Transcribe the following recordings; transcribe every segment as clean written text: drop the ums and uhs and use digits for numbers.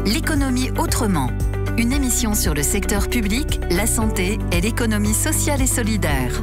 L'économie autrement. Une émission sur le secteur public, la santé et l'économie sociale et solidaire.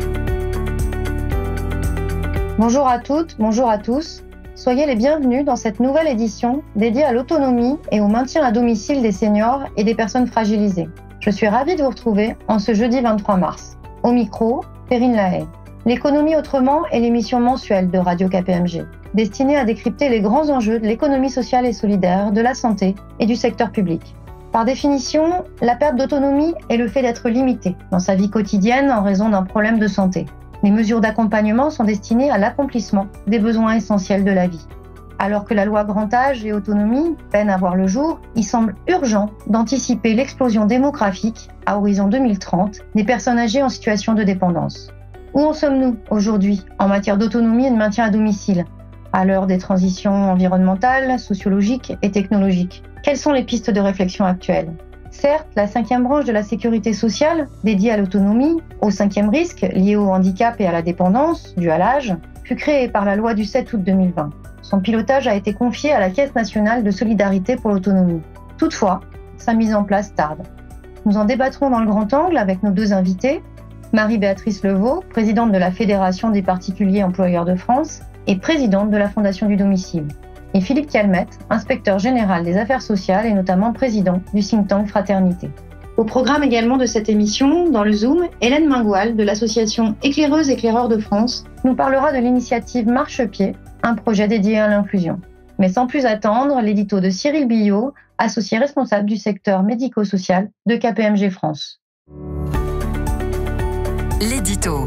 Bonjour à toutes, bonjour à tous. Soyez les bienvenus dans cette nouvelle édition dédiée à l'autonomie et au maintien à domicile des seniors et des personnes fragilisées. Je suis ravie de vous retrouver en ce jeudi 23 mars. Au micro, Perrine Lahaye. L'économie autrement est l'émission mensuelle de Radio KPMG, destinée à décrypter les grands enjeux de l'économie sociale et solidaire, de la santé et du secteur public. Par définition, la perte d'autonomie est le fait d'être limité dans sa vie quotidienne en raison d'un problème de santé. Les mesures d'accompagnement sont destinées à l'accomplissement des besoins essentiels de la vie. Alors que la loi Grand Âge et Autonomie peine à voir le jour, il semble urgent d'anticiper l'explosion démographique, à horizon 2030, des personnes âgées en situation de dépendance. Où en sommes-nous aujourd'hui en matière d'autonomie et de maintien à domicile, à l'heure des transitions environnementales, sociologiques et technologiques? Quelles sont les pistes de réflexion actuelles? Certes, la 5e branche de la sécurité sociale, dédiée à l'autonomie, au 5e risque lié au handicap et à la dépendance, dû à l'âge, fut créée par la loi du 7 août 2020. Son pilotage a été confié à la Caisse nationale de solidarité pour l'autonomie. Toutefois, sa mise en place tarde. Nous en débattrons dans le grand angle avec nos deux invités, Marie-Béatrice Levaux, présidente de la Fédération des particuliers employeurs de France et présidente de la Fondation du domicile, et Philippe Calmette, inspecteur général des affaires sociales et notamment président du think tank Fraternité. Au programme également de cette émission, dans le Zoom, Hélène Mingoal de l'association Éclaireuses Éclaireurs de France nous parlera de l'initiative Marchepied, un projet dédié à l'inclusion. Mais sans plus attendre, l'édito de Cyril Billot, associé responsable du secteur médico-social de KPMG France. L'édito.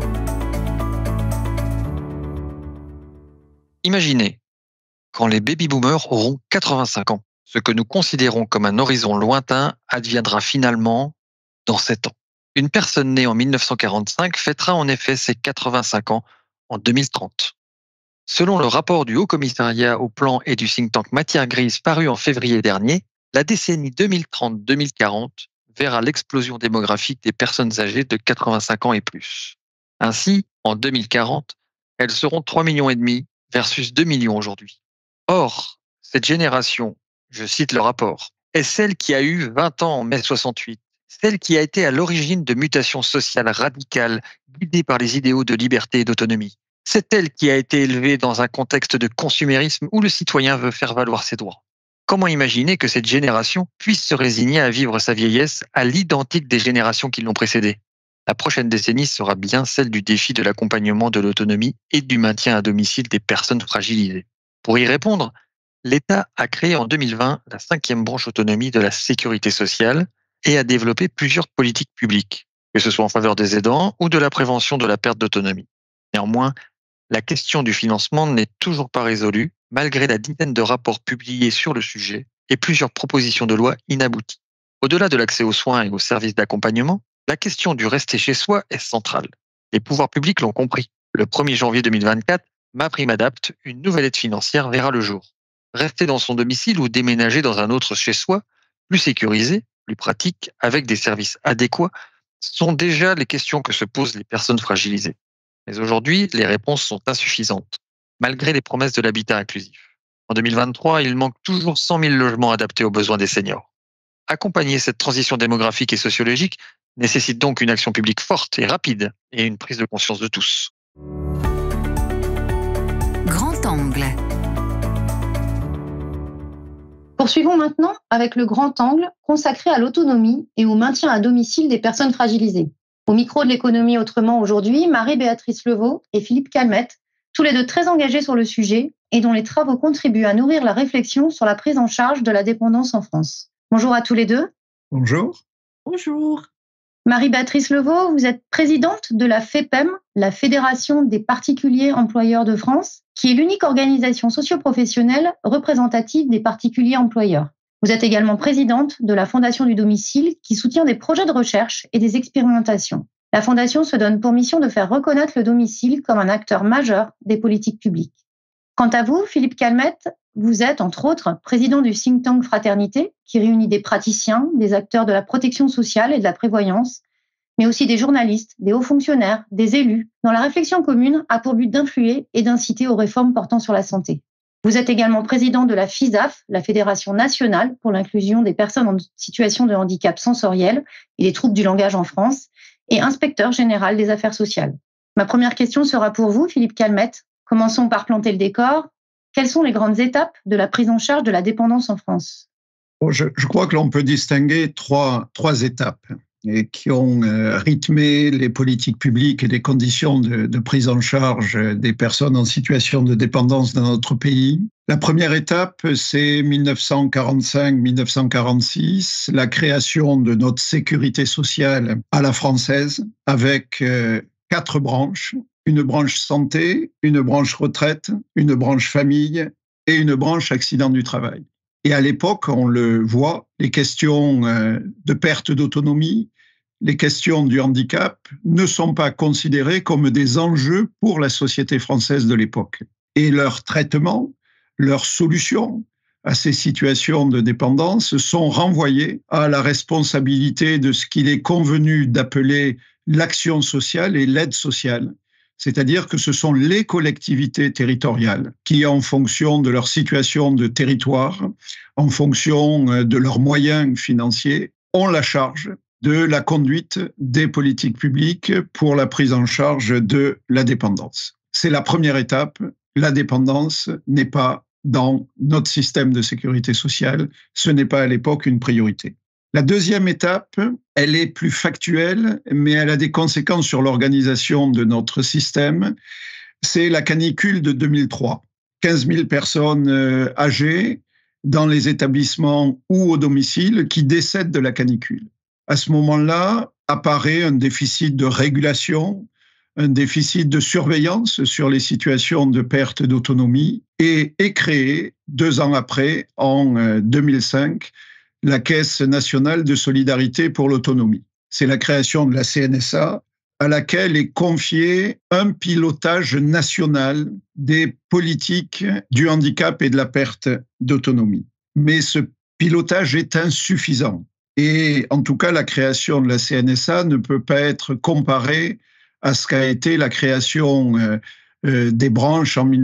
Imaginez, quand les baby-boomers auront 85 ans, ce que nous considérons comme un horizon lointain adviendra finalement dans 7 ans. Une personne née en 1945 fêtera en effet ses 85 ans en 2030. Selon le rapport du Haut Commissariat au Plan et du think tank Matière Grise paru en février dernier, la décennie 2030-2040 verra l'explosion démographique des personnes âgées de 85 ans et plus. Ainsi, en 2040, elles seront 3,5 millions versus 2 millions aujourd'hui. Or, cette génération, je cite le rapport, est celle qui a eu 20 ans en mai 68, celle qui a été à l'origine de mutations sociales radicales guidées par les idéaux de liberté et d'autonomie. C'est elle qui a été élevée dans un contexte de consumérisme où le citoyen veut faire valoir ses droits. Comment imaginer que cette génération puisse se résigner à vivre sa vieillesse à l'identique des générations qui l'ont précédée? La prochaine décennie sera bien celle du défi de l'accompagnement de l'autonomie et du maintien à domicile des personnes fragilisées. Pour y répondre, l'État a créé en 2020 la 5e branche autonomie de la sécurité sociale et a développé plusieurs politiques publiques, que ce soit en faveur des aidants ou de la prévention de la perte d'autonomie. Néanmoins, la question du financement n'est toujours pas résolue, malgré la dizaine de rapports publiés sur le sujet et plusieurs propositions de loi inabouties. Au-delà de l'accès aux soins et aux services d'accompagnement, la question du rester chez soi est centrale. Les pouvoirs publics l'ont compris. Le 1er janvier 2024, MaPrimeAdapt, une nouvelle aide financière, verra le jour. Rester dans son domicile ou déménager dans un autre chez soi, plus sécurisé, plus pratique, avec des services adéquats, sont déjà les questions que se posent les personnes fragilisées. Mais aujourd'hui, les réponses sont insuffisantes, malgré les promesses de l'habitat inclusif. En 2023, il manque toujours 100 000 logements adaptés aux besoins des seniors. Accompagner cette transition démographique et sociologique nécessite donc une action publique forte et rapide et une prise de conscience de tous. Grand angle. Poursuivons maintenant avec le grand angle consacré à l'autonomie et au maintien à domicile des personnes fragilisées. Au micro de l'économie autrement aujourd'hui, Marie-Béatrice Levaux et Philippe Calmette, tous les deux très engagés sur le sujet et dont les travaux contribuent à nourrir la réflexion sur la prise en charge de la dépendance en France. Bonjour à tous les deux. Bonjour. Bonjour. Marie-Béatrice Levaux, vous êtes présidente de la FEPEM, la Fédération des particuliers employeurs de France, qui est l'unique organisation socio-professionnelle représentative des particuliers employeurs. Vous êtes également présidente de la Fondation du domicile, qui soutient des projets de recherche et des expérimentations. La Fondation se donne pour mission de faire reconnaître le domicile comme un acteur majeur des politiques publiques. Quant à vous, Philippe Calmette, vous êtes, entre autres, président du think tank Fraternité, qui réunit des praticiens, des acteurs de la protection sociale et de la prévoyance, mais aussi des journalistes, des hauts fonctionnaires, des élus, dont la réflexion commune a pour but d'influer et d'inciter aux réformes portant sur la santé. Vous êtes également président de la FISAF, la Fédération nationale pour l'inclusion des personnes en situation de handicap sensoriel et des troubles du langage en France, et inspecteur général des affaires sociales. Ma première question sera pour vous, Philippe Calmette. Commençons par planter le décor. Quelles sont les grandes étapes de la prise en charge de la dépendance en France ? Je crois que l'on peut distinguer trois étapes qui ont rythmé les politiques publiques et les conditions de prise en charge des personnes en situation de dépendance dans notre pays. La première étape, c'est 1945-1946, la création de notre sécurité sociale à la française, avec 4 branches, une branche santé, une branche retraite, une branche famille et une branche accident du travail. Et à l'époque, on le voit, les questions de perte d'autonomie, les questions du handicap ne sont pas considérées comme des enjeux pour la société française de l'époque. Et leur traitement, leurs solutions à ces situations de dépendance sont renvoyées à la responsabilité de ce qu'il est convenu d'appeler l'action sociale et l'aide sociale. C'est-à-dire que ce sont les collectivités territoriales qui, en fonction de leur situation de territoire, en fonction de leurs moyens financiers, ont la charge de la conduite des politiques publiques pour la prise en charge de la dépendance. C'est la première étape. La dépendance n'est pas dans notre système de sécurité sociale. Ce n'est pas à l'époque une priorité. La deuxième étape, elle est plus factuelle, mais elle a des conséquences sur l'organisation de notre système. C'est la canicule de 2003. 15 000 personnes âgées dans les établissements ou au domicile qui décèdent de la canicule. À ce moment-là, apparaît un déficit de régulation, un déficit de surveillance sur les situations de perte d'autonomie et est créé 2 ans après, en 2005, la Caisse nationale de solidarité pour l'autonomie. C'est la création de la CNSA à laquelle est confié un pilotage national des politiques du handicap et de la perte d'autonomie. Mais ce pilotage est insuffisant. Et en tout cas, la création de la CNSA ne peut pas être comparée à ce qu'a été la création des branches en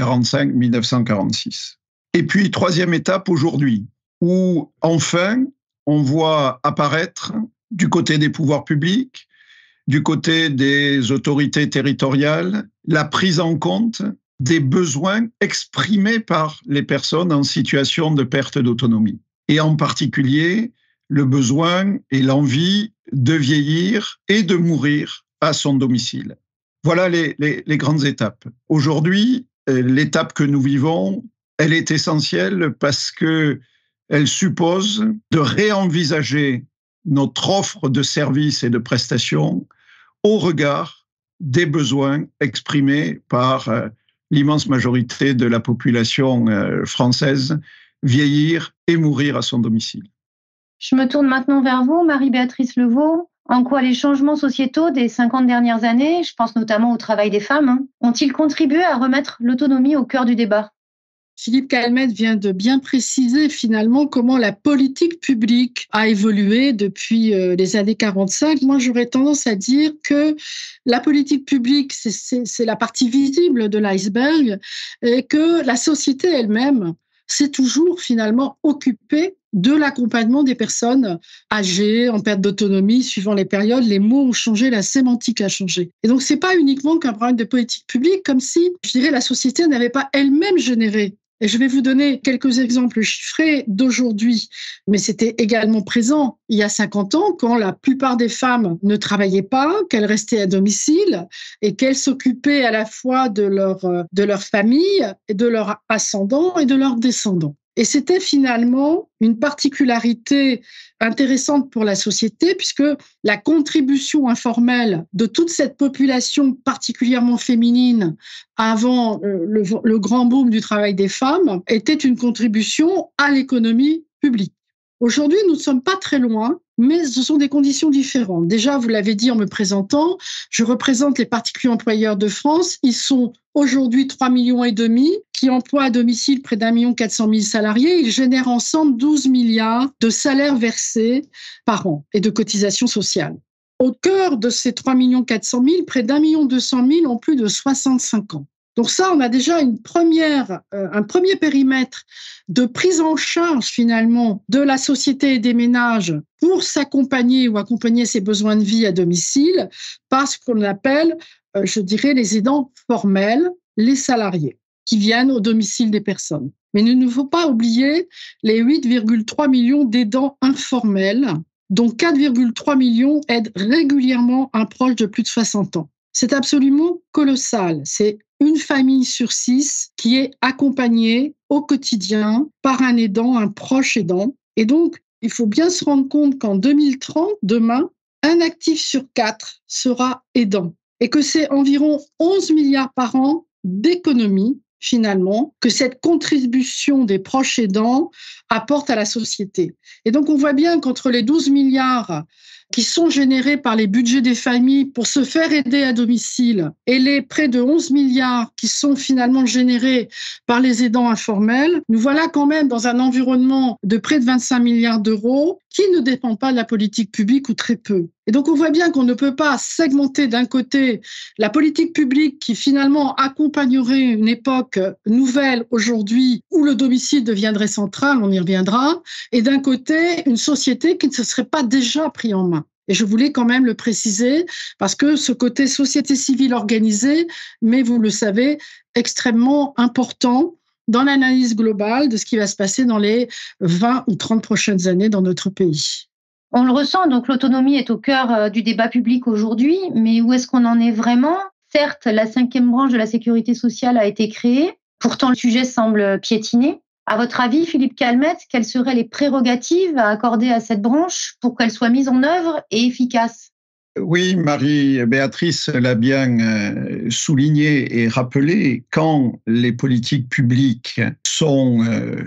1945-1946. Et puis, troisième étape aujourd'hui, où enfin, on voit apparaître du côté des pouvoirs publics, du côté des autorités territoriales, la prise en compte des besoins exprimés par les personnes en situation de perte d'autonomie. Et en particulier, le besoin et l'envie de vieillir et de mourir à son domicile. Voilà les grandes étapes. Aujourd'hui, l'étape que nous vivons, elle est essentielle parce qu'elle suppose de réenvisager notre offre de services et de prestations au regard des besoins exprimés par l'immense majorité de la population française, vieillir et mourir à son domicile. Je me tourne maintenant vers vous, Marie-Béatrice Levaux. En quoi les changements sociétaux des 50 dernières années, je pense notamment au travail des femmes, ont-ils contribué à remettre l'autonomie au cœur du débat ? Philippe Calmette vient de bien préciser finalement comment la politique publique a évolué depuis les années 45. Moi, j'aurais tendance à dire que la politique publique, c'est la partie visible de l'iceberg et que la société elle-même s'est toujours finalement occupée de l'accompagnement des personnes âgées, en perte d'autonomie, suivant les périodes, les mots ont changé, la sémantique a changé. Et donc, c'est pas uniquement qu'un problème de politique publique, comme si, je dirais, la société n'avait pas elle-même généré. Et je vais vous donner quelques exemples chiffrés d'aujourd'hui, mais c'était également présent il y a 50 ans, quand la plupart des femmes ne travaillaient pas, qu'elles restaient à domicile et qu'elles s'occupaient à la fois de leur famille, et de leurs ascendants et de leurs descendants. Et c'était finalement une particularité intéressante pour la société, puisque la contribution informelle de toute cette population particulièrement féminine avant le grand boom du travail des femmes était une contribution à l'économie publique. Aujourd'hui, nous ne sommes pas très loin, mais ce sont des conditions différentes. Déjà, vous l'avez dit en me présentant, je représente les particuliers employeurs de France. Ils sont aujourd'hui 3,5 millions qui emploient à domicile près d'1,4 million salariés. Ils génèrent ensemble 12 milliards de salaires versés par an et de cotisations sociales. Au cœur de ces 3,4 millions, près d'1,2 million ont plus de 65 ans. Donc ça, on a déjà un premier périmètre de prise en charge finalement de la société et des ménages pour s'accompagner ou accompagner ses besoins de vie à domicile par ce qu'on appelle, je dirais, les aidants formels, les salariés qui viennent au domicile des personnes. Mais il ne faut pas oublier les 8,3 millions d'aidants informels, dont 4,3 millions aident régulièrement un proche de plus de 60 ans. C'est absolument colossal. C'est une famille sur 6 qui est accompagnée au quotidien par un aidant, un proche aidant. Et donc, il faut bien se rendre compte qu'en 2030, demain, un actif sur 4 sera aidant. Et que c'est environ 11 milliards par an d'économies, finalement, que cette contribution des proches aidants apporte à la société. Et donc, on voit bien qu'entre les 12 milliards qui sont générés par les budgets des familles pour se faire aider à domicile et les près de 11 milliards qui sont finalement générés par les aidants informels, nous voilà quand même dans un environnement de près de 25 milliards d'euros qui ne dépend pas de la politique publique ou très peu. Et donc on voit bien qu'on ne peut pas segmenter d'un côté la politique publique qui finalement accompagnerait une époque nouvelle aujourd'hui où le domicile deviendrait central, on y reviendra, et d'un côté une société qui ne se serait pas déjà pris en main. Et je voulais quand même le préciser parce que ce côté société civile organisée, mais vous le savez, extrêmement important dans l'analyse globale de ce qui va se passer dans les 20 ou 30 prochaines années dans notre pays. On le ressent, donc l'autonomie est au cœur du débat public aujourd'hui, mais où est-ce qu'on en est vraiment ? Certes, la 5e branche de la sécurité sociale a été créée, pourtant le sujet semble piétiner. À votre avis, Philippe Calmette, quelles seraient les prérogatives à accorder à cette branche pour qu'elle soit mise en œuvre et efficace ? Oui, Marie-Béatrice l'a bien souligné et rappelé, quand les politiques publiques sont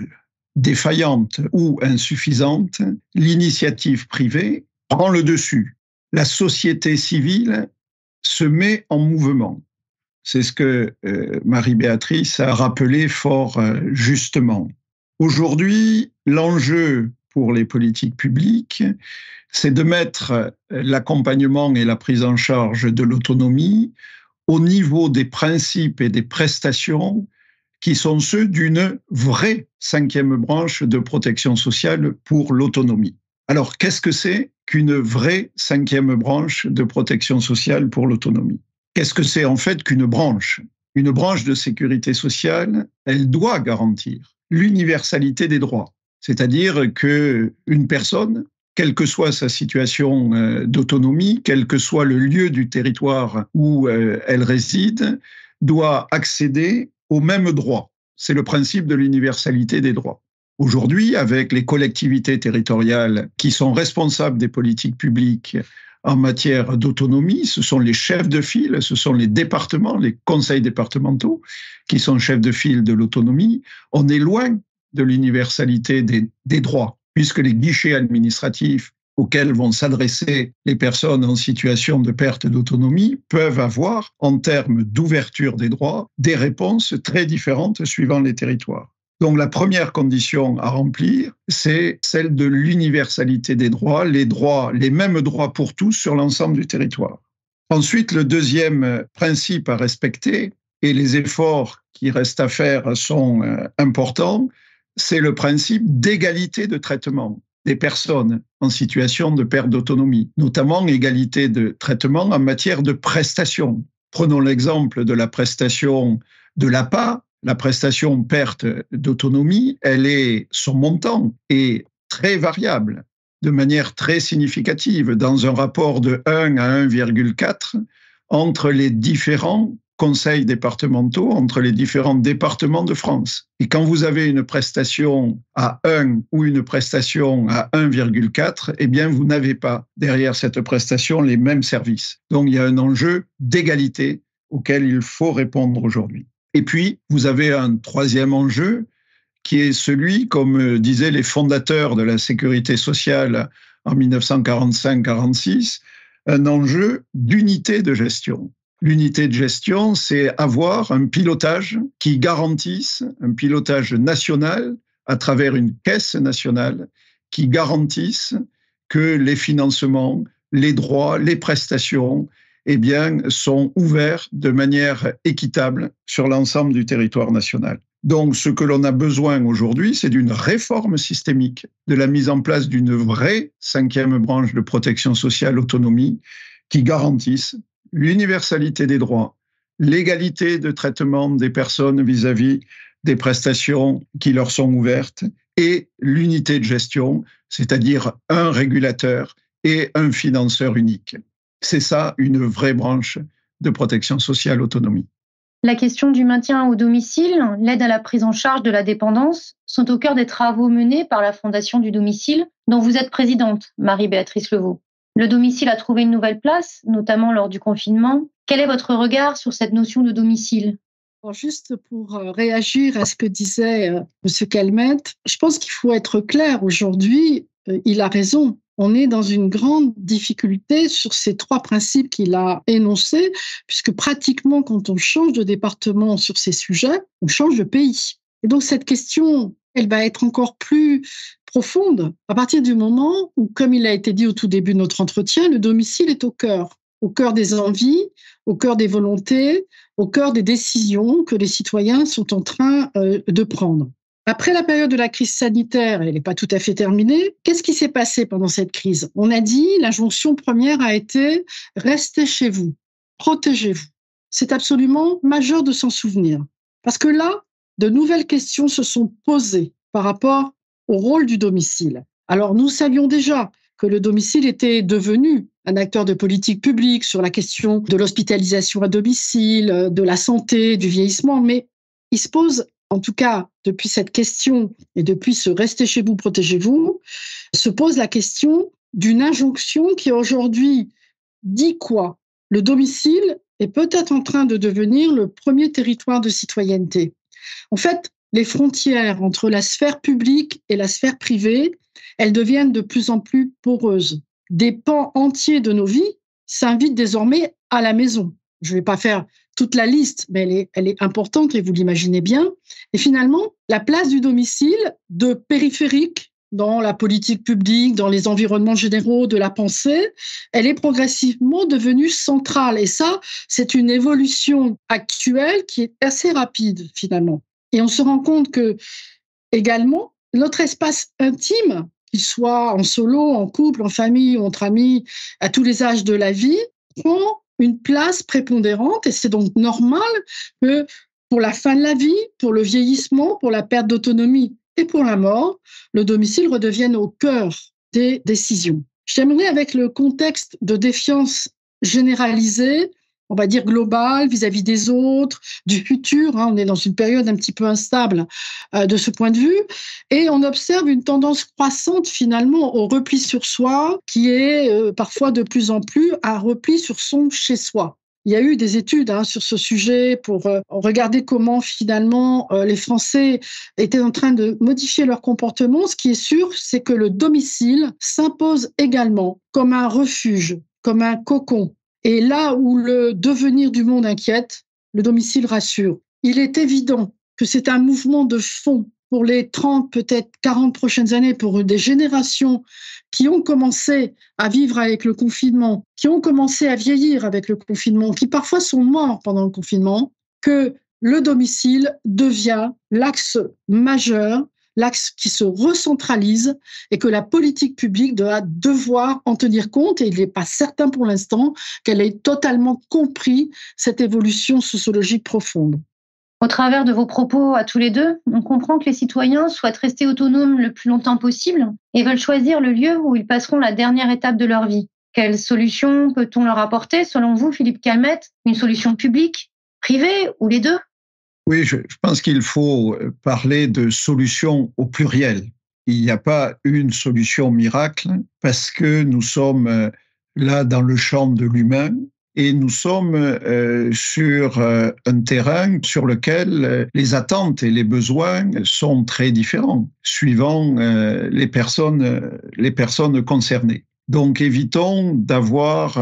défaillantes ou insuffisantes, l'initiative privée prend le dessus. La société civile se met en mouvement. C'est ce que Marie-Béatrice a rappelé fort justement. Aujourd'hui, l'enjeu pour les politiques publiques, c'est de mettre l'accompagnement et la prise en charge de l'autonomie au niveau des principes et des prestations qui sont ceux d'une vraie 5e branche de protection sociale pour l'autonomie. Alors, qu'est-ce que c'est qu'une vraie 5e branche de protection sociale pour l'autonomie ? Qu'est-ce que c'est en fait qu'une branche ? Une branche de sécurité sociale, elle doit garantir l'universalité des droits. C'est-à-dire qu'une personne, quelle que soit sa situation d'autonomie, quel que soit le lieu du territoire où elle réside, doit accéder aux mêmes droits. C'est le principe de l'universalité des droits. Aujourd'hui, avec les collectivités territoriales qui sont responsables des politiques publiques en matière d'autonomie, ce sont les chefs de file, ce sont les départements, les conseils départementaux qui sont chefs de file de l'autonomie. On est loin de l'universalité des droits, puisque les guichets administratifs auxquels vont s'adresser les personnes en situation de perte d'autonomie peuvent avoir, en termes d'ouverture des droits, des réponses très différentes suivant les territoires. Donc la première condition à remplir, c'est celle de l'universalité des droits, les mêmes droits pour tous sur l'ensemble du territoire. Ensuite, le deuxième principe à respecter, et les efforts qui restent à faire sont importants, c'est le principe d'égalité de traitement des personnes en situation de perte d'autonomie, notamment égalité de traitement en matière de prestations. Prenons l'exemple de la prestation de l'APA, la prestation perte d'autonomie, son montant est très variable, de manière très significative, dans un rapport de 1 à 1,4 entre les différents conseils départementaux, entre les différents départements de France. Et quand vous avez une prestation à 1 ou une prestation à 1,4, eh bien, vous n'avez pas derrière cette prestation les mêmes services. Donc, il y a un enjeu d'égalité auquel il faut répondre aujourd'hui. Et puis, vous avez un troisième enjeu qui est celui, comme disaient les fondateurs de la sécurité sociale en 1945-46, un enjeu d'unité de gestion. L'unité de gestion, c'est avoir un pilotage qui garantisse, un pilotage national à travers une caisse nationale qui garantisse que les financements, les droits, les prestations eh bien, sont ouverts de manière équitable sur l'ensemble du territoire national. Donc, ce que l'on a besoin aujourd'hui, c'est d'une réforme systémique, de la mise en place d'une vraie 5e branche de protection sociale autonomie qui garantisse l'universalité des droits, l'égalité de traitement des personnes vis-à-vis des prestations qui leur sont ouvertes et l'unité de gestion, c'est-à-dire un régulateur et un financeur unique. C'est ça, une vraie branche de protection sociale autonomie. La question du maintien au domicile, l'aide à la prise en charge de la dépendance sont au cœur des travaux menés par la Fondation du domicile, dont vous êtes présidente, Marie-Béatrice Levaux. Le domicile a trouvé une nouvelle place, notamment lors du confinement. Quel est votre regard sur cette notion de domicile ? Alors juste pour réagir à ce que disait M. Calmette, je pense qu'il faut être clair aujourd'hui, il a raison. On est dans une grande difficulté sur ces 3 principes qu'il a énoncés, puisque pratiquement quand on change de département sur ces sujets, on change de pays. Et donc cette question, elle va être encore plus profonde à partir du moment où, comme il a été dit au tout début de notre entretien, le domicile est au cœur des envies, au cœur des volontés, au cœur des décisions que les citoyens sont en train de prendre. Après la période de la crise sanitaire, elle n'est pas tout à fait terminée, qu'est-ce qui s'est passé pendant cette crise ? On a dit, l'injonction première a été « restez chez vous, protégez-vous ». C'est absolument majeur de s'en souvenir. Parce que là, de nouvelles questions se sont posées par rapport au rôle du domicile. Alors nous savions déjà que le domicile était devenu un acteur de politique publique sur la question de l'hospitalisation à domicile, de la santé, du vieillissement, mais il se pose, en tout cas depuis cette question et depuis ce « restez chez vous, protégez-vous », se pose la question d'une injonction qui aujourd'hui dit quoi ? Le domicile est peut-être en train de devenir le premier territoire de citoyenneté. En fait, les frontières entre la sphère publique et la sphère privée, elles deviennent de plus en plus poreuses. Des pans entiers de nos vies s'invitent désormais à la maison. Je ne vais pas faire toute la liste, mais elle est importante et vous l'imaginez bien. Et finalement, la place du domicile de périphérique dans la politique publique, dans les environnements généraux de la pensée, elle est progressivement devenue centrale. Et ça, c'est une évolution actuelle qui est assez rapide finalement. Et on se rend compte que, également, notre espace intime, qu'il soit en solo, en couple, en famille ou entre amis, à tous les âges de la vie, prend une place prépondérante et c'est donc normal que pour la fin de la vie, pour le vieillissement, pour la perte d'autonomie et pour la mort, le domicile redevienne au cœur des décisions. Je terminerai avec le contexte de défiance généralisée, on va dire globale, vis-à-vis des autres, du futur. On est dans une période un petit peu instable de ce point de vue. Et on observe une tendance croissante finalement au repli sur soi, qui est parfois de plus en plus un repli sur son chez-soi. Il y a eu des études sur ce sujet pour regarder comment finalement les Français étaient en train de modifier leur comportement. Ce qui est sûr, c'est que le domicile s'impose également comme un refuge, comme un cocon. Et là où le devenir du monde inquiète, le domicile rassure. Il est évident que c'est un mouvement de fond pour les 30, peut-être 40 prochaines années, pour des générations qui ont commencé à vivre avec le confinement, qui ont commencé à vieillir avec le confinement, qui parfois sont morts pendant le confinement, que le domicile devient l'axe majeur, l'axe qui se recentralise et que la politique publique doit devoir en tenir compte. Et il n'est pas certain pour l'instant qu'elle ait totalement compris cette évolution sociologique profonde. Au travers de vos propos à tous les deux, on comprend que les citoyens souhaitent rester autonomes le plus longtemps possible et veulent choisir le lieu où ils passeront la dernière étape de leur vie. Quelle solution peut-on leur apporter, selon vous, Philippe Calmette ? Une solution publique, privée ou les deux ? Oui, je pense qu'il faut parler de solutions au pluriel. Il n'y a pas une solution miracle parce que nous sommes là dans le champ de l'humain et nous sommes sur un terrain sur lequel les attentes et les besoins sont très différents suivant les personnes concernées. Donc évitons d'avoir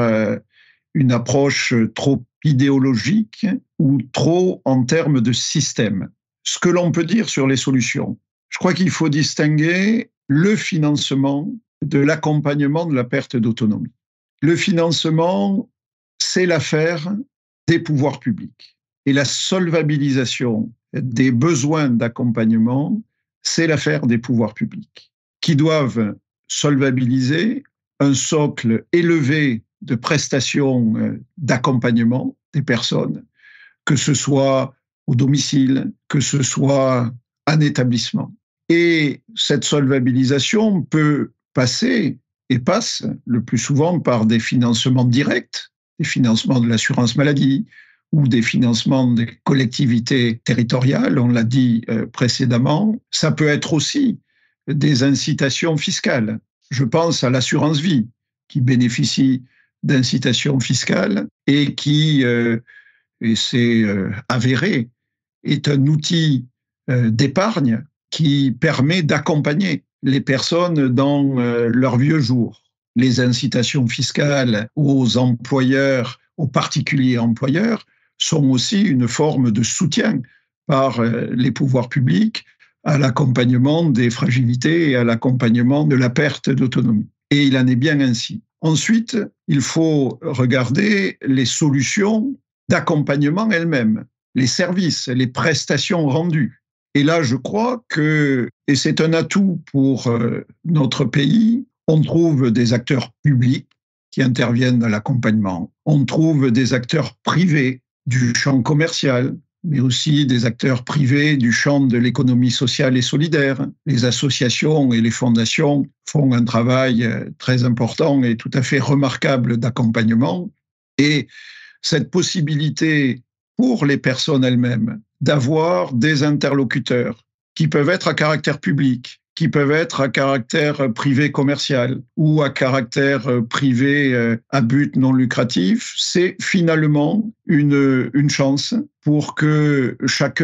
une approche trop idéologique ou trop en termes de système. Ce que l'on peut dire sur les solutions, je crois qu'il faut distinguer le financement de l'accompagnement de la perte d'autonomie. Le financement, c'est l'affaire des pouvoirs publics. Et la solvabilisation des besoins d'accompagnement, c'est l'affaire des pouvoirs publics, qui doivent solvabiliser un socle élevé de prestations d'accompagnement des personnes, que ce soit au domicile, que ce soit en établissement. Et cette solvabilisation peut passer et passe le plus souvent par des financements directs, des financements de l'assurance maladie ou des financements des collectivités territoriales, on l'a dit précédemment. Ça peut être aussi des incitations fiscales. Je pense à l'assurance vie qui bénéficie d'incitations fiscales et qui, et c'est avéré, est un outil d'épargne qui permet d'accompagner les personnes dans leurs vieux jours. Les incitations fiscales aux employeurs, aux particuliers employeurs, sont aussi une forme de soutien par les pouvoirs publics à l'accompagnement des fragilités et à l'accompagnement de la perte d'autonomie. Et il en est bien ainsi. Ensuite, il faut regarder les solutions d'accompagnement elles-mêmes, les services, les prestations rendues. Et là, je crois que, et c'est un atout pour notre pays, on trouve des acteurs publics qui interviennent dans l'accompagnement. On trouve des acteurs privés du champ commercial, mais aussi des acteurs privés du champ de l'économie sociale et solidaire. Les associations et les fondations font un travail très important et tout à fait remarquable d'accompagnement. Et cette possibilité pour les personnes elles-mêmes d'avoir des interlocuteurs qui peuvent être à caractère public, qui peuvent être à caractère privé commercial ou à caractère privé à but non lucratif, c'est finalement une chance pour que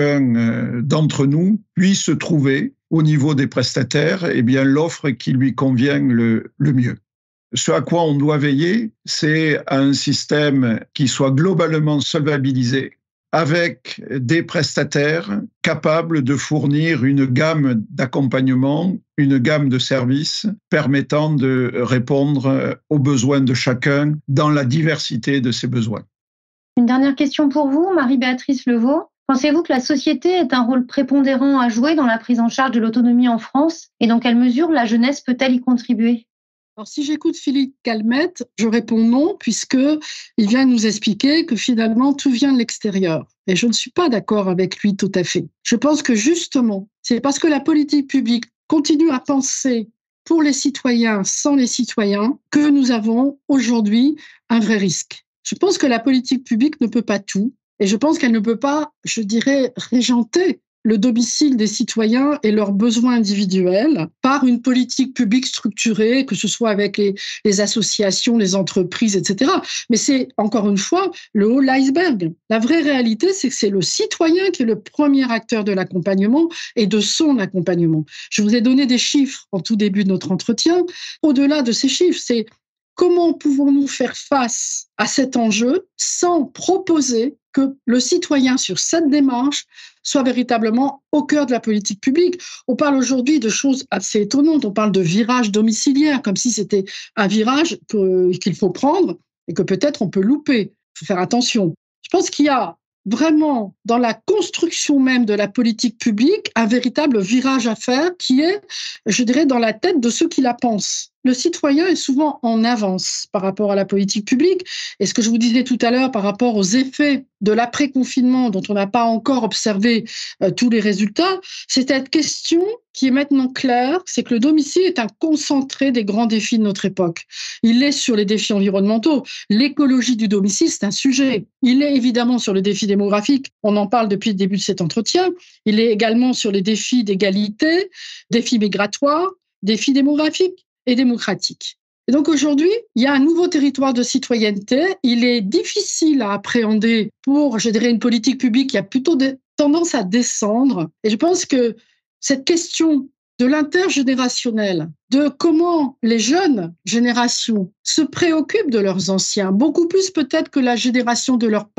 chacun d'entre nous puisse trouver au niveau des prestataires l'offre qui lui convient le mieux. Ce à quoi on doit veiller, c'est un système qui soit globalement solvabilisé, avec des prestataires capables de fournir une gamme d'accompagnement, une gamme de services permettant de répondre aux besoins de chacun dans la diversité de ses besoins. Une dernière question pour vous, Marie-Béatrice Levaux. Pensez-vous que la société ait un rôle prépondérant à jouer dans la prise en charge de l'autonomie en France et dans quelle mesure la jeunesse peut-elle y contribuer ? Alors, si j'écoute Philippe Calmette, je réponds non, puisqu'il vient nous expliquer que finalement, tout vient de l'extérieur. Et je ne suis pas d'accord avec lui tout à fait. Je pense que justement, c'est parce que la politique publique continue à penser pour les citoyens sans les citoyens que nous avons aujourd'hui un vrai risque. Je pense que la politique publique ne peut pas tout. Et je pense qu'elle ne peut pas, je dirais, régenter le domicile des citoyens et leurs besoins individuels par une politique publique structurée, que ce soit avec les associations, les entreprises, etc. Mais c'est, encore une fois, le haut de l'iceberg. La vraie réalité, c'est que c'est le citoyen qui est le premier acteur de l'accompagnement et de son accompagnement. Je vous ai donné des chiffres en tout début de notre entretien. Au-delà de ces chiffres, c'est comment pouvons-nous faire face à cet enjeu sans proposer que le citoyen sur cette démarche soit véritablement au cœur de la politique publique. On parle aujourd'hui de choses assez étonnantes. On parle de virage domiciliaire, comme si c'était un virage qu'il faut prendre et que peut-être on peut louper. Il faut faire attention. Je pense qu'il y a vraiment, dans la construction même de la politique publique, un véritable virage à faire qui est, je dirais, dans la tête de ceux qui la pensent. Le citoyen est souvent en avance par rapport à la politique publique. Et ce que je vous disais tout à l'heure par rapport aux effets de l'après-confinement dont on n'a pas encore observé tous les résultats, c'est cette question qui est maintenant claire, c'est que le domicile est un concentré des grands défis de notre époque. Il est sur les défis environnementaux. L'écologie du domicile, c'est un sujet. Il est évidemment sur le défi démographique. On en parle depuis le début de cet entretien. Il est également sur les défis d'égalité, défis migratoires, défis démographiques et démocratiques. Et donc aujourd'hui, il y a un nouveau territoire de citoyenneté. Il est difficile à appréhender pour, je dirais, une politique publique qui a plutôt tendance à descendre. Et je pense que cette question de l'intergénérationnel, de comment les jeunes générations se préoccupent de leurs anciens, beaucoup plus peut-être que la génération de leurs parents.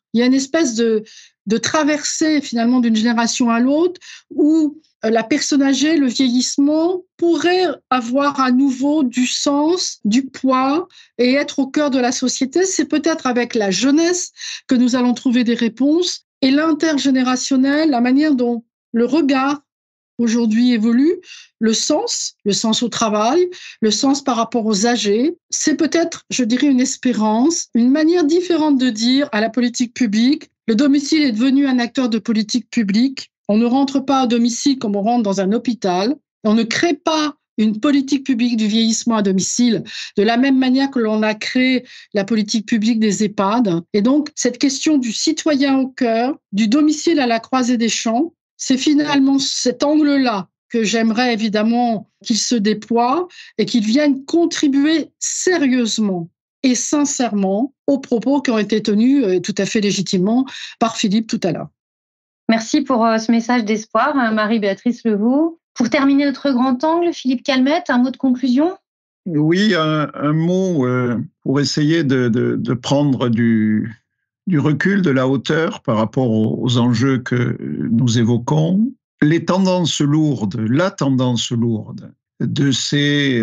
Il y a une espèce de traversée finalement d'une génération à l'autre où la personne âgée, le vieillissement pourrait avoir à nouveau du sens, du poids et être au cœur de la société. C'est peut-être avec la jeunesse que nous allons trouver des réponses et l'intergénérationnel, la manière dont le regard aujourd'hui évolue, le sens au travail, le sens par rapport aux âgés, c'est peut-être, je dirais, une espérance, une manière différente de dire à la politique publique, le domicile est devenu un acteur de politique publique, on ne rentre pas au domicile comme on rentre dans un hôpital, on ne crée pas une politique publique du vieillissement à domicile de la même manière que l'on a créé la politique publique des EHPAD. Et donc, cette question du citoyen au cœur, du domicile à la croisée des champs, c'est finalement cet angle-là que j'aimerais évidemment qu'il se déploie et qu'il vienne contribuer sérieusement et sincèrement aux propos qui ont été tenus tout à fait légitimement par Philippe tout à l'heure. Merci pour ce message d'espoir, Marie-Béatrice Levoux. Pour terminer notre grand angle, Philippe Calmette, un mot de conclusion ? Oui, un mot pour essayer de prendre du recul, de la hauteur par rapport aux enjeux que nous évoquons. La tendance lourde de ces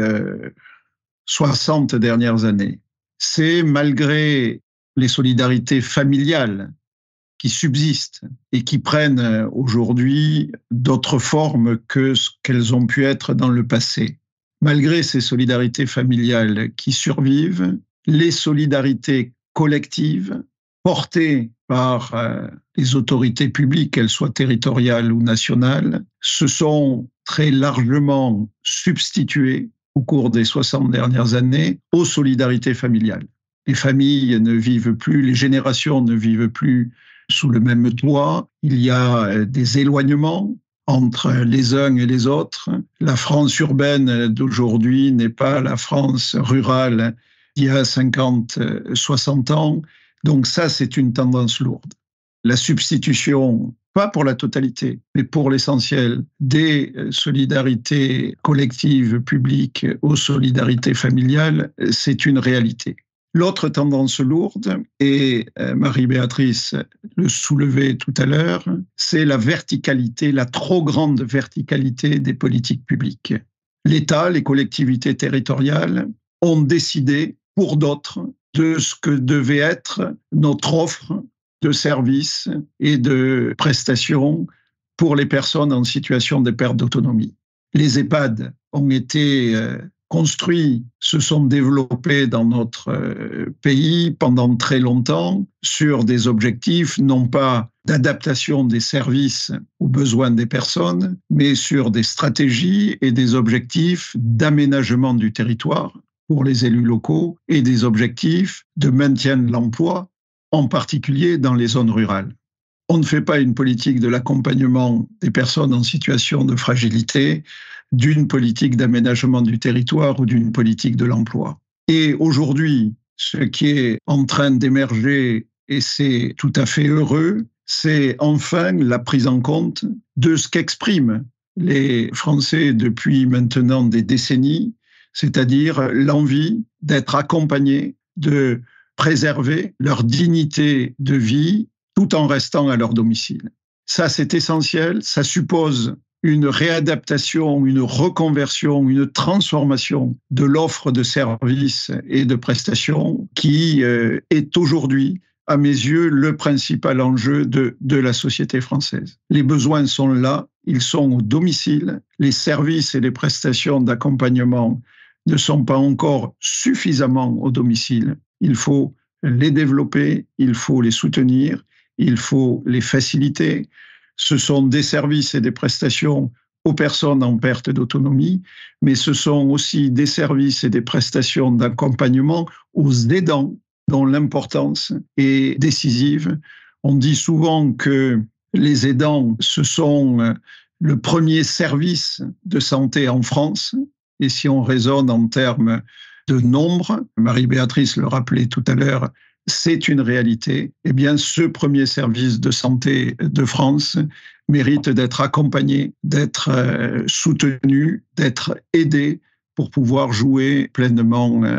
60 dernières années, c'est malgré les solidarités familiales qui subsistent et qui prennent aujourd'hui d'autres formes que ce qu'elles ont pu être dans le passé. Malgré ces solidarités familiales qui survivent, les solidarités collectives portées par les autorités publiques, qu'elles soient territoriales ou nationales, se sont très largement substituées au cours des 60 dernières années aux solidarités familiales. Les familles ne vivent plus, les générations ne vivent plus sous le même toit. Il y a des éloignements entre les uns et les autres. La France urbaine d'aujourd'hui n'est pas la France rurale d'il y a 50, 60 ans. Donc ça, c'est une tendance lourde. La substitution, pas pour la totalité, mais pour l'essentiel, des solidarités collectives publiques aux solidarités familiales, c'est une réalité. L'autre tendance lourde, et Marie-Béatrice le soulevait tout à l'heure, c'est la verticalité, la trop grande verticalité des politiques publiques. L'État, les collectivités territoriales ont décidé pour d'autres de ce que devait être notre offre de services et de prestations pour les personnes en situation de perte d'autonomie. Les EHPAD ont été construits, se sont développés dans notre pays pendant très longtemps sur des objectifs non pas d'adaptation des services aux besoins des personnes, mais sur des stratégies et des objectifs d'aménagement du territoire pour les élus locaux et des objectifs de maintien de l'emploi, en particulier dans les zones rurales. On ne fait pas une politique de l'accompagnement des personnes en situation de fragilité d'une politique d'aménagement du territoire ou d'une politique de l'emploi. Et aujourd'hui, ce qui est en train d'émerger, et c'est tout à fait heureux, c'est enfin la prise en compte de ce qu'expriment les Français depuis maintenant des décennies, c'est-à-dire l'envie d'être accompagnés, de préserver leur dignité de vie tout en restant à leur domicile. Ça, c'est essentiel. Ça suppose une réadaptation, une reconversion, une transformation de l'offre de services et de prestations qui est aujourd'hui, à mes yeux, le principal enjeu de la société française. Les besoins sont là, ils sont au domicile. Les services et les prestations d'accompagnement ne sont pas encore suffisamment au domicile. Il faut les développer, il faut les soutenir, il faut les faciliter. Ce sont des services et des prestations aux personnes en perte d'autonomie, mais ce sont aussi des services et des prestations d'accompagnement aux aidants, dont l'importance est décisive. On dit souvent que les aidants, ce sont le premier service de santé en France. Et si on raisonne en termes de nombre, Marie-Béatrice le rappelait tout à l'heure, c'est une réalité. Eh bien, ce premier service de santé de France mérite d'être accompagné, d'être soutenu, d'être aidé pour pouvoir jouer pleinement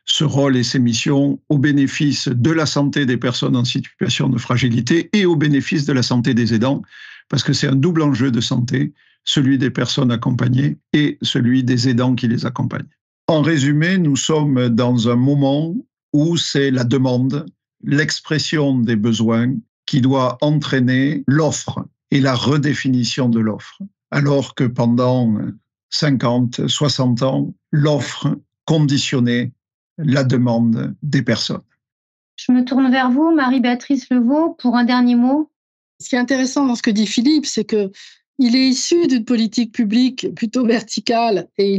ce rôle et ces missions au bénéfice de la santé des personnes en situation de fragilité et au bénéfice de la santé des aidants, parce que c'est un double enjeu de santé, celui des personnes accompagnées et celui des aidants qui les accompagnent. En résumé, nous sommes dans un moment où c'est la demande, l'expression des besoins qui doit entraîner l'offre et la redéfinition de l'offre. Alors que pendant 50, 60 ans, l'offre conditionnait la demande des personnes. Je me tourne vers vous, Marie-Béatrice Levaux, pour un dernier mot. Ce qui est intéressant dans ce que dit Philippe, c'est qu'il est issu d'une politique publique plutôt verticale et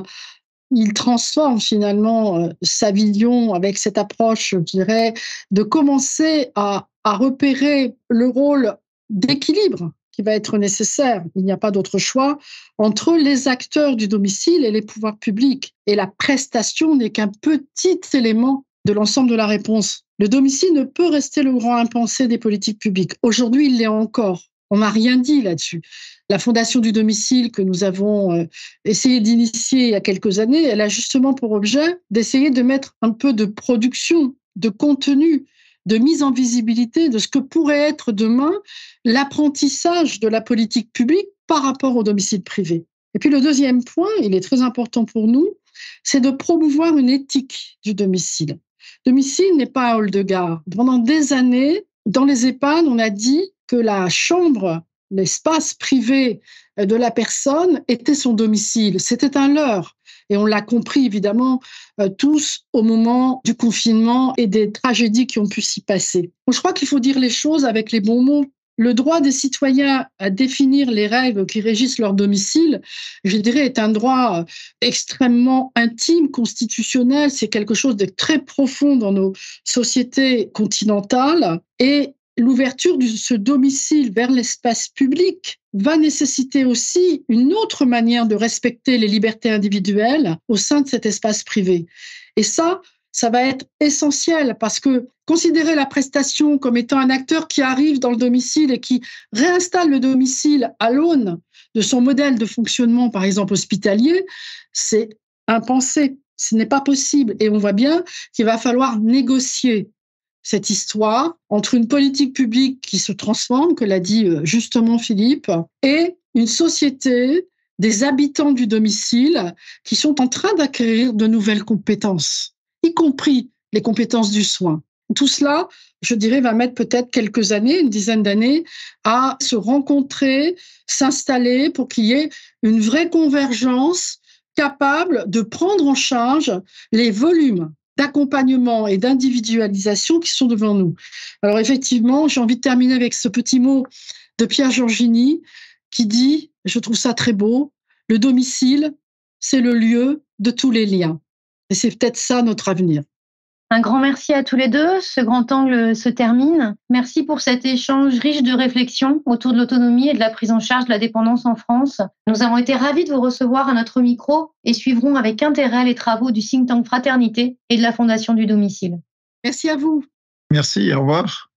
il transforme finalement sa vision avec cette approche, je dirais, de commencer à repérer le rôle d'équilibre qui va être nécessaire, il n'y a pas d'autre choix, entre les acteurs du domicile et les pouvoirs publics. Et la prestation n'est qu'un petit élément de l'ensemble de la réponse. Le domicile ne peut rester le grand impensé des politiques publiques. Aujourd'hui, il l'est encore. On n'a rien dit là-dessus. La Fondation du domicile que nous avons essayé d'initier il y a quelques années, elle a justement pour objet d'essayer de mettre un peu de production, de contenu, de mise en visibilité de ce que pourrait être demain l'apprentissage de la politique publique par rapport au domicile privé. Et puis le deuxième point, il est très important pour nous, c'est de promouvoir une éthique du domicile. Domicile n'est pas un hall de gare. Pendant des années, dans les EHPAD, on a dit que la chambre, l'espace privé de la personne était son domicile. C'était un leurre. Et on l'a compris, évidemment, tous au moment du confinement et des tragédies qui ont pu s'y passer. Donc, je crois qu'il faut dire les choses avec les bons mots. Le droit des citoyens à définir les règles qui régissent leur domicile, je dirais, est un droit extrêmement intime, constitutionnel. C'est quelque chose de très profond dans nos sociétés continentales. Et l'ouverture de ce domicile vers l'espace public va nécessiter aussi une autre manière de respecter les libertés individuelles au sein de cet espace privé. Et ça va être essentiel parce que considérer la prestation comme étant un acteur qui arrive dans le domicile et qui réinstalle le domicile à l'aune de son modèle de fonctionnement, par exemple hospitalier, c'est impensé. Ce n'est pas possible. Et on voit bien qu'il va falloir négocier cette histoire entre une politique publique qui se transforme, que l'a dit justement Philippe, et une société des habitants du domicile qui sont en train d'acquérir de nouvelles compétences, y compris les compétences du soin. Tout cela, je dirais, va mettre peut-être quelques années, une dizaine d'années, à se rencontrer, s'installer pour qu'il y ait une vraie convergence capable de prendre en charge les volumes d'accompagnement et d'individualisation qui sont devant nous. Alors effectivement, j'ai envie de terminer avec ce petit mot de Pierre Giorgini qui dit, je trouve ça très beau, le domicile, c'est le lieu de tous les liens. Et c'est peut-être ça notre avenir. Un grand merci à tous les deux. Ce grand angle se termine. Merci pour cet échange riche de réflexions autour de l'autonomie et de la prise en charge de la dépendance en France. Nous avons été ravis de vous recevoir à notre micro et suivrons avec intérêt les travaux du think tank Fraternité et de la Fondation du domicile. Merci à vous. Merci, au revoir.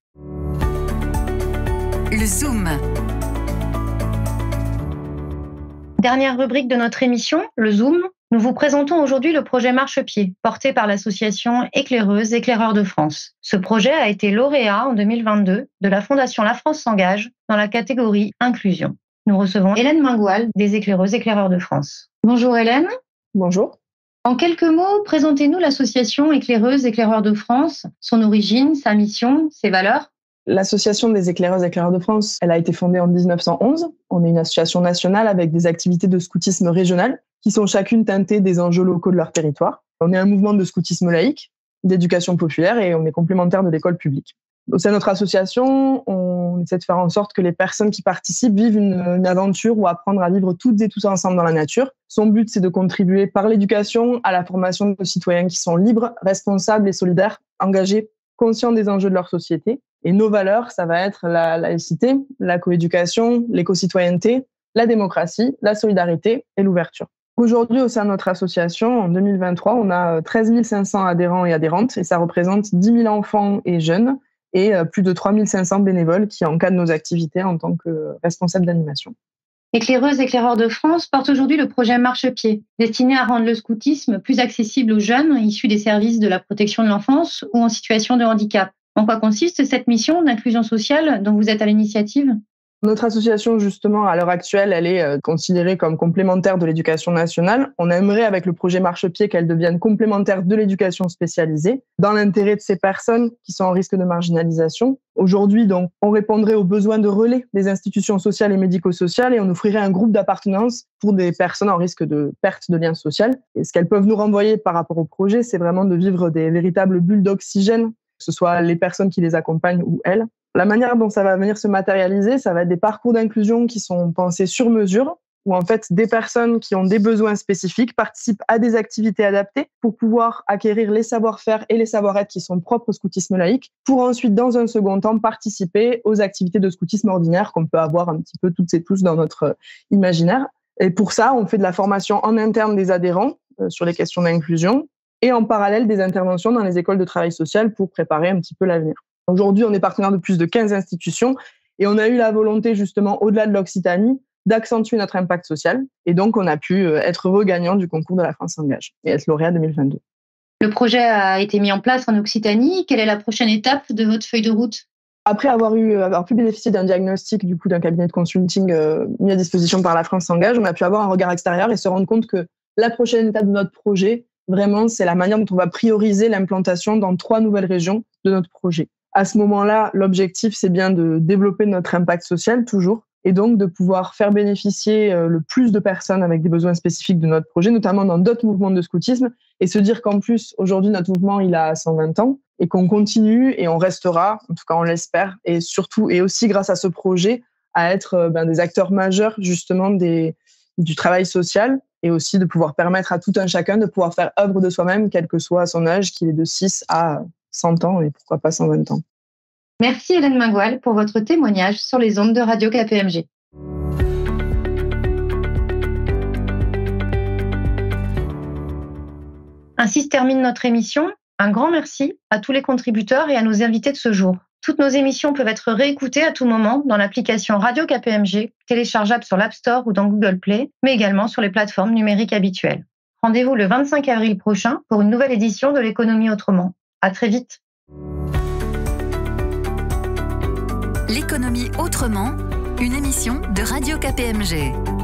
Le Zoom. Dernière rubrique de notre émission, le Zoom. Nous vous présentons aujourd'hui le projet Marchepied, porté par l'association Éclaireuses, Éclaireurs de France. Ce projet a été lauréat en 2022 de la Fondation La France s'engage dans la catégorie Inclusion. Nous recevons Hélène Mingoual des Éclaireuses, Éclaireurs de France. Bonjour Hélène. Bonjour. En quelques mots, présentez-nous l'association Éclaireuses, Éclaireurs de France, son origine, sa mission, ses valeurs. L'association des Éclaireuses et Éclaireurs de France, elle a été fondée en 1911. On est une association nationale avec des activités de scoutisme régional qui sont chacune teintées des enjeux locaux de leur territoire. On est un mouvement de scoutisme laïque, d'éducation populaire et on est complémentaire de l'école publique. Au sein de notre association, on essaie de faire en sorte que les personnes qui participent vivent une aventure ou apprendre à vivre toutes et tous ensemble dans la nature. Son but, c'est de contribuer par l'éducation à la formation de citoyens qui sont libres, responsables et solidaires, engagés, conscients des enjeux de leur société. Et nos valeurs, ça va être la laïcité, la coéducation, l'éco-citoyenneté, la démocratie, la solidarité et l'ouverture. Aujourd'hui, au sein de notre association, en 2023, on a 13 500 adhérents et adhérentes et ça représente 10 000 enfants et jeunes et plus de 3 500 bénévoles qui encadrent nos activités en tant que responsables d'animation. Éclaireuses, éclaireurs de France porte aujourd'hui le projet Marchepied, destiné à rendre le scoutisme plus accessible aux jeunes issus des services de la protection de l'enfance ou en situation de handicap. En quoi consiste cette mission d'inclusion sociale dont vous êtes à l'initiative ? Notre association, justement, à l'heure actuelle, elle est considérée comme complémentaire de l'éducation nationale. On aimerait, avec le projet Marchepied, qu'elle devienne complémentaire de l'éducation spécialisée, dans l'intérêt de ces personnes qui sont en risque de marginalisation. Aujourd'hui, donc, on répondrait aux besoins de relais des institutions sociales et médico-sociales et on offrirait un groupe d'appartenance pour des personnes en risque de perte de lien social. Et ce qu'elles peuvent nous renvoyer par rapport au projet, c'est vraiment de vivre des véritables bulles d'oxygène, que ce soit les personnes qui les accompagnent ou elles. La manière dont ça va venir se matérialiser, ça va être des parcours d'inclusion qui sont pensés sur mesure, où en fait des personnes qui ont des besoins spécifiques participent à des activités adaptées pour pouvoir acquérir les savoir-faire et les savoir-être qui sont propres au scoutisme laïque, pour ensuite, dans un second temps, participer aux activités de scoutisme ordinaire qu'on peut avoir un petit peu toutes et tous dans notre imaginaire. Et pour ça, on fait de la formation en interne des adhérents sur les questions d'inclusion et en parallèle des interventions dans les écoles de travail social pour préparer un petit peu l'avenir. Aujourd'hui, on est partenaire de plus de 15 institutions et on a eu la volonté, justement, au-delà de l'Occitanie, d'accentuer notre impact social. Et donc, on a pu être heureux gagnant du concours de La France S'engage et être lauréat 2022. Le projet a été mis en place en Occitanie. Quelle est la prochaine étape de votre feuille de route ? Après avoir pu bénéficier d'un diagnostic, du coup, d'un cabinet de consulting mis à disposition par La France S'engage, on a pu avoir un regard extérieur et se rendre compte que la prochaine étape de notre projet, vraiment, c'est la manière dont on va prioriser l'implantation dans 3 nouvelles régions de notre projet. À ce moment-là, l'objectif, c'est bien de développer notre impact social, toujours, et donc de pouvoir faire bénéficier le plus de personnes avec des besoins spécifiques de notre projet, notamment dans d'autres mouvements de scoutisme, et se dire qu'en plus, aujourd'hui, notre mouvement, il a 120 ans, et qu'on continue, et on restera, en tout cas, on l'espère, et surtout, et aussi grâce à ce projet, à être des acteurs majeurs, justement, du travail social, et aussi de pouvoir permettre à tout un chacun de pouvoir faire œuvre de soi-même, quel que soit son âge, qu'il est de 6 à 100 ans et pourquoi pas 120 ans. Merci Hélène Mingual pour votre témoignage sur les ondes de Radio KPMG. Ainsi se termine notre émission. Un grand merci à tous les contributeurs et à nos invités de ce jour. Toutes nos émissions peuvent être réécoutées à tout moment dans l'application Radio KPMG, téléchargeable sur l'App Store ou dans Google Play, mais également sur les plateformes numériques habituelles. Rendez-vous le 25 avril prochain pour une nouvelle édition de l'Économie autrement. À très vite. L'économie autrement, une émission de Radio KPMG.